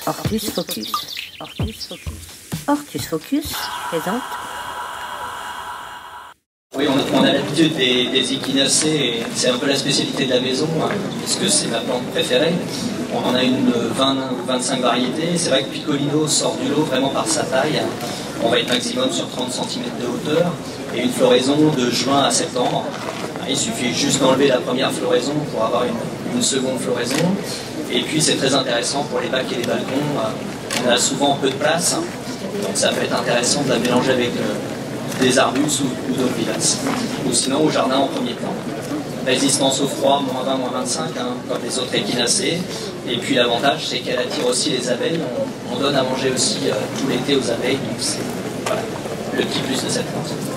Ortus Focus. Ortus Focus. Ortus Focus présente. Oui, on a l'habitude des échinacées, et c'est un peu la spécialité de la maison, puisque c'est ma plante préférée. On en a une 20 ou 25 variétés. C'est vrai que Piccolino sort du lot vraiment par sa taille. On va être maximum sur 30 cm de hauteur et une floraison de juin à septembre. Il suffit juste d'enlever la première floraison pour avoir une seconde floraison. Et puis c'est très intéressant pour les bacs et les balcons. On a souvent peu de place, donc ça peut être intéressant de la mélanger avec des arbustes ou d'autres vivaces. Ou sinon au jardin en premier plan. Résistance au froid, moins 20, moins 25, comme les autres échinacées. Et puis l'avantage, c'est qu'elle attire aussi les abeilles. On donne à manger aussi tout l'été aux abeilles, donc c'est voilà, le petit plus de cette plante.